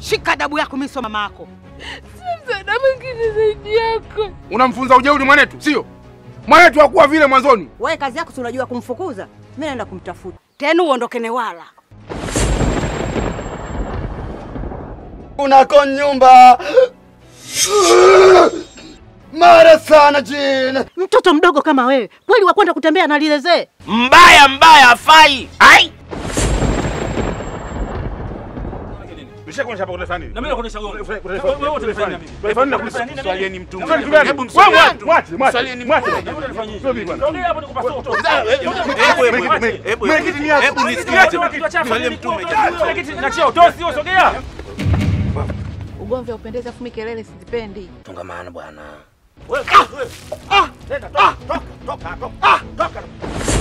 Shika adabu yako, mimi sio mama yako. Msaada mwingine zaidi yako. Unamfunza ujeuri mwanetu, sio? Mwanetu hakuwa vile mwanzoni. Wewe kazi yako si unajua kumfukuza. Mimi naenda kumtafuta. Tena uondoke Newala. Unako nyumba. Mara sana jina. Mtoto mdogo kama wewe, kweli wakwenda kutembea na lile zee? Mbaya afai. Ai! Nishakuwa hapa kwa nini? Na mimi nakuonesha wewe. Wewe utanifanya mimi. Swalieni mtu. Hebu mwache. Sio mimi bwana. Ongea hapo nikupa soto. Hebu nisikie. Swali mtume. Kiti nachia utosi wewe sogea. Ugomvi upendeza fumi kelele sizipendi. Tungamana bwana. Wewe. Toka.